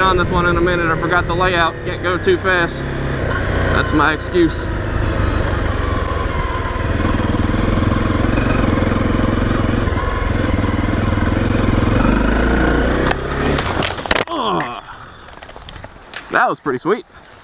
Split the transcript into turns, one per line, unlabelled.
on this one in a minute. I forgot the layout. Can't go too fast. That's my excuse. Oh, that was pretty sweet.